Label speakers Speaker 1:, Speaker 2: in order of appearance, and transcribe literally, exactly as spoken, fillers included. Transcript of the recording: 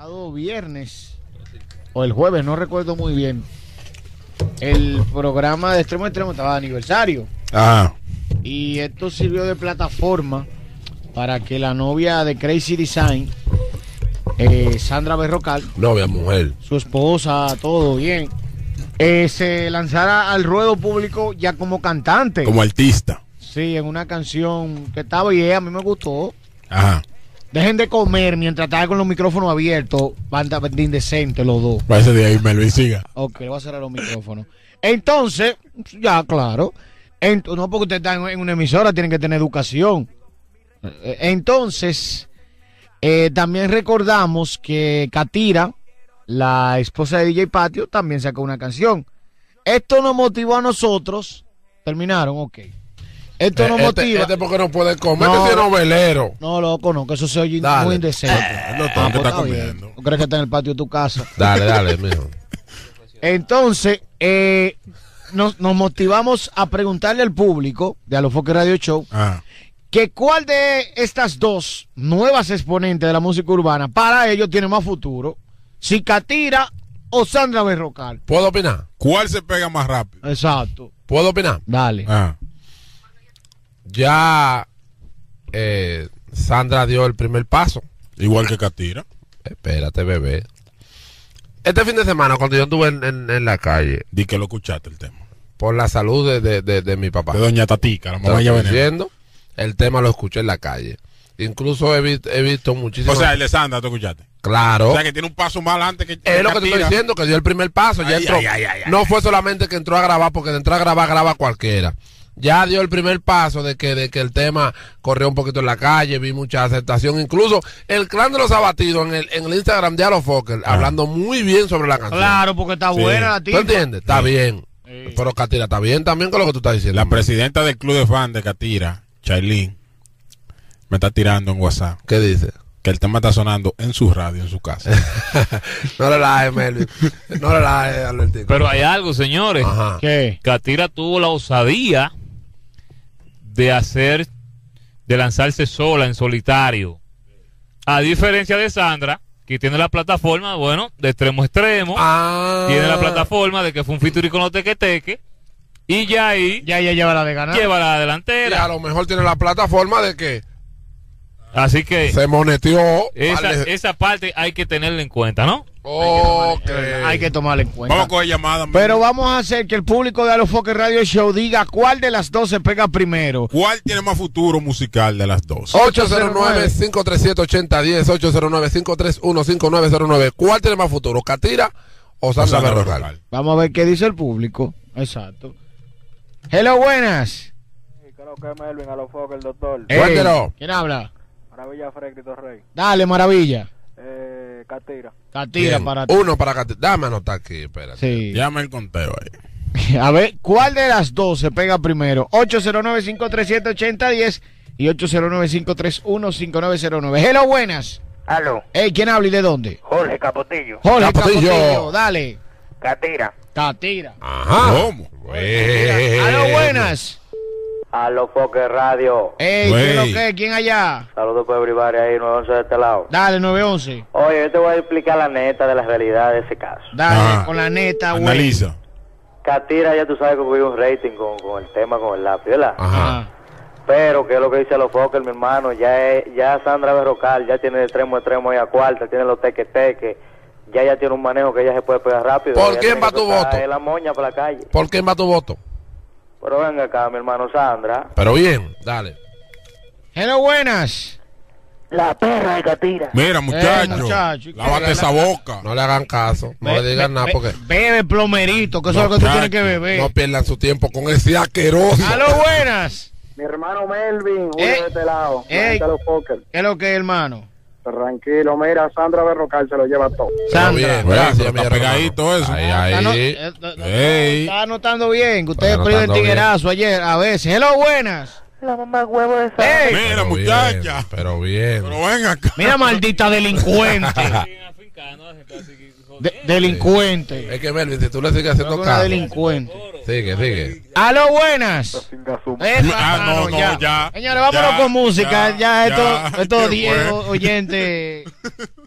Speaker 1: pasado viernes o el jueves, no recuerdo muy bien, el programa de Extremo a Extremo estaba de aniversario.
Speaker 2: Ajá.
Speaker 1: Y esto sirvió de plataforma para que la novia de Crazy Design, eh, Sandra Berrocal,
Speaker 3: novia, mujer,
Speaker 1: su esposa, todo bien, eh, se lanzara al ruedo público ya como cantante.
Speaker 2: Como artista.
Speaker 1: Sí, en una canción que estaba bien, a mí me gustó.
Speaker 2: Ajá.
Speaker 1: Dejen de comer mientras están con los micrófonos abiertos. Banda de indecente los dos.
Speaker 2: Va ese de ahí, Melvin, siga.
Speaker 1: Ok, voy a cerrar los micrófonos. Entonces, ya, claro. Ent no porque usted está en, en una emisora, tienen que tener educación. Entonces, eh, también recordamos que Katira, la esposa de D J Patio, también sacó una canción. Esto nos motivó a nosotros. Terminaron, ok. Esto nos
Speaker 3: este,
Speaker 1: motiva.
Speaker 3: Este porque no puede comer,
Speaker 1: no,
Speaker 3: este es novelero.
Speaker 1: No, loco, no, que eso se oye
Speaker 3: dale.
Speaker 1: muy indecente.
Speaker 2: Eh, no,
Speaker 1: ah,
Speaker 2: pues,
Speaker 1: que
Speaker 2: está
Speaker 1: está
Speaker 2: comiendo.
Speaker 1: ¿No crees que está en el patio de tu casa?
Speaker 3: Dale, dale, mijo.
Speaker 1: Entonces, eh, nos, nos motivamos a preguntarle al público de Alofoque Radio Show
Speaker 2: Ajá.
Speaker 1: que cuál de estas dos nuevas exponentes de la música urbana para ellos tiene más futuro, si Katira o Sandra Berrocal.
Speaker 3: ¿Puedo opinar?
Speaker 2: ¿Cuál se pega más rápido?
Speaker 1: Exacto.
Speaker 3: ¿Puedo opinar?
Speaker 1: Dale.
Speaker 2: Ajá.
Speaker 3: Ya eh, Sandra dio el primer paso.
Speaker 2: Igual que Katira.
Speaker 3: Espérate, bebé. Este fin de semana, cuando yo estuve en, en, en la calle,
Speaker 2: Di que lo escuchaste el tema.
Speaker 3: por la salud de, de, de, de mi papá,
Speaker 2: De doña Tatica, la mamá
Speaker 3: Estoy
Speaker 2: ya venía.
Speaker 3: diciendo, el tema lo escuché en la calle. Incluso he, vi, he visto muchísimas.
Speaker 2: O sea, el de Sandra, ¿tú escuchaste?
Speaker 3: Claro.
Speaker 2: O sea, que tiene un paso más adelante que
Speaker 3: Es lo que te estoy
Speaker 2: Katira.
Speaker 3: diciendo, que dio el primer paso. Ya
Speaker 2: Ay,
Speaker 3: entró.
Speaker 2: ay, ay, ay, ay.
Speaker 3: No fue solamente que entró a grabar, porque de entrar a grabar, graba cualquiera. Ya dio el primer paso de que, de que el tema corrió un poquito en la calle, vi mucha aceptación. Incluso el clan de los abatidos en el, en el Instagram de Alofoque,
Speaker 2: Ah.
Speaker 3: hablando muy bien sobre la canción.
Speaker 1: Claro, porque está
Speaker 2: Sí.
Speaker 1: buena la
Speaker 3: ¿Tú
Speaker 1: tipa.
Speaker 3: entiendes? Está
Speaker 2: Sí.
Speaker 3: bien.
Speaker 1: Sí.
Speaker 3: Pero Katira está bien también con lo que tú estás diciendo.
Speaker 2: La presidenta del club de fan de Katira, Chailin, me está tirando en WhatsApp
Speaker 3: ¿Qué dice?
Speaker 2: que el tema está sonando en su radio, en su casa.
Speaker 3: No relajes, Melvin. No relajes, Albertico.
Speaker 4: Pero hay algo, señores.
Speaker 3: Ajá.
Speaker 1: ¿Qué?
Speaker 4: Katira tuvo la osadía de hacer, de lanzarse sola en solitario. A diferencia de Sandra, que tiene la plataforma, bueno, de extremo a extremo.
Speaker 3: Ah.
Speaker 4: Tiene la plataforma de que fue un featuring con los teque-teque. Y ya ahí
Speaker 1: Ya ella lleva la de ganar.
Speaker 4: lleva la
Speaker 3: Y a
Speaker 4: delantera.
Speaker 3: lo mejor tiene la plataforma de que
Speaker 4: Así que
Speaker 3: se moneteó.
Speaker 4: esa,
Speaker 3: vale.
Speaker 4: esa parte hay que tenerla en cuenta, ¿no?
Speaker 3: Ok.
Speaker 1: Hay que tomarla en cuenta.
Speaker 2: Vamos a coger llamada.
Speaker 1: Pero vamos a hacer que el público de Alofoque Radio Show diga cuál de las dos se pega primero.
Speaker 2: ¿Cuál tiene más futuro musical de las dos?
Speaker 3: ocho cero nueve, cinco tres siete, ocho cero uno cero, ocho cero nueve, cinco tres uno, cinco nueve cero nueve. ¿Cuál tiene más futuro, Katira o Sandra
Speaker 2: Sandra
Speaker 3: Berrocal?
Speaker 2: Berrocal.
Speaker 1: Vamos a ver qué dice el público. Exacto. Hello, buenas.
Speaker 5: Creo que Melvin a los focos, el doctor.
Speaker 1: Ey,
Speaker 3: Cuéntelo.
Speaker 1: ¿quién habla?
Speaker 5: Maravilla Fredrito Rey.
Speaker 1: Dale, maravilla.
Speaker 5: Eh, Katira.
Speaker 1: Katira
Speaker 3: Bien.
Speaker 1: para ti.
Speaker 3: Uno para Katira. Dame anotar aquí, espérate.
Speaker 1: Sí.
Speaker 2: Llama el conteo ahí.
Speaker 1: A ver, ¿cuál de las dos se pega primero? ocho cero nueve, cinco tres siete, ocho cero uno cero y ocho cero nueve, cinco tres uno, cinco nueve cero nueve. Hello, buenas.
Speaker 5: Aló,
Speaker 1: Ey, ¿quién habla y de dónde?
Speaker 5: Jorge Capotillo.
Speaker 1: Jorge
Speaker 3: Capotillo.
Speaker 1: Capotillo. Dale.
Speaker 5: Katira.
Speaker 1: Katira.
Speaker 3: Ajá.
Speaker 2: ¿Cómo?
Speaker 3: Bueno.
Speaker 1: Hello, buenas.
Speaker 5: A los focos radio.
Speaker 1: Ey,
Speaker 2: Güey.
Speaker 1: ¿qué es lo que? ¿Quién allá?
Speaker 5: Saludos por everybody ahí, nueve once de este lado.
Speaker 1: Dale, nueve once.
Speaker 5: Oye, yo te voy a explicar la neta de la realidad de ese caso.
Speaker 1: Dale,
Speaker 2: Ajá.
Speaker 1: con la neta, güey.
Speaker 2: Analiza.
Speaker 5: Katira, ya tú sabes que hubo un rating con, con el tema, con el lápiz, ¿verdad?
Speaker 3: Ajá.
Speaker 1: Ajá.
Speaker 5: Pero, que es lo que dice los focos, mi hermano, ya es, ya Sandra Berrocal, ya tiene de extremo a extremo y a cuarta, tiene los teque-teque, ya ya tiene un manejo que ya se puede pegar rápido.
Speaker 3: ¿Por
Speaker 5: Ya
Speaker 3: quién
Speaker 5: tiene
Speaker 3: va
Speaker 5: que
Speaker 3: tu
Speaker 5: tocar
Speaker 3: voto?
Speaker 5: la moña por la calle.
Speaker 3: ¿Por quién va tu voto?
Speaker 5: Pero venga acá, mi hermano Sandra.
Speaker 3: Pero bien, dale.
Speaker 1: Hello, buenas.
Speaker 5: La perra de Katira.
Speaker 2: Mira, muchacho.
Speaker 1: muchacho, ¿y qué?
Speaker 2: Lávate esa boca.
Speaker 3: No le hagan caso. No
Speaker 1: Be-
Speaker 3: le digan
Speaker 1: be-
Speaker 3: nada
Speaker 1: be-
Speaker 3: porque
Speaker 1: Bebe plomerito, que eso es lo que tú tienes que
Speaker 2: Muchacho,
Speaker 1: beber.
Speaker 3: no pierdan su tiempo con ese asqueroso.
Speaker 1: Aló, buenas.
Speaker 5: Mi hermano Melvin, uno
Speaker 1: Ey.
Speaker 5: de este lado.
Speaker 1: Ey.
Speaker 5: La gente de los póker.
Speaker 1: ¿Qué es lo que es, hermano?
Speaker 5: Tranquilo, mira, Sandra Berrocal se lo lleva todo.
Speaker 3: Pero
Speaker 1: Sandra.
Speaker 3: bien,
Speaker 2: Bueno,
Speaker 3: gracias,
Speaker 2: pero
Speaker 3: mi
Speaker 2: está
Speaker 3: hermano.
Speaker 2: pegadito eso.
Speaker 3: Ahí,
Speaker 1: Está, no-
Speaker 3: ahí.
Speaker 1: eh, eh,
Speaker 2: Ey.
Speaker 1: está anotando bien, que ustedes
Speaker 3: Está
Speaker 1: piden
Speaker 3: anotando
Speaker 1: tiguerazo ayer a veces. Hello, buenas.
Speaker 5: La mamá huevo de Sandra.
Speaker 1: Ey,
Speaker 2: Mira,
Speaker 3: Pero
Speaker 2: muchacha.
Speaker 3: bien, Pero bien.
Speaker 2: Pero ven acá.
Speaker 1: mira, maldita delincuente. De- delincuente.
Speaker 3: Es que Melvin, si tú le sigues haciendo
Speaker 1: Una
Speaker 3: caso.
Speaker 1: delincuente.
Speaker 3: Sigue, sigue.
Speaker 1: Aló, buenas. Epa,
Speaker 2: Ah, no, no, ya.
Speaker 1: Señores, vámonos
Speaker 2: Ya,
Speaker 1: con música.
Speaker 2: ya,
Speaker 1: Ya,
Speaker 2: ya,
Speaker 1: estos estos
Speaker 2: ¿qué
Speaker 1: diez
Speaker 2: fue?
Speaker 1: oyentes